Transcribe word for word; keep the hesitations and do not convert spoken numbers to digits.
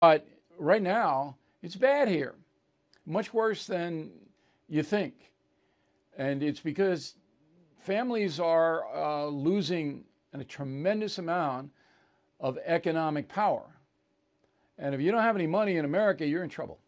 But right now, it's bad here, much worse than you think. And it's because families are uh, losing a tremendous amount of economic power. And if you don't have any money in America, you're in trouble.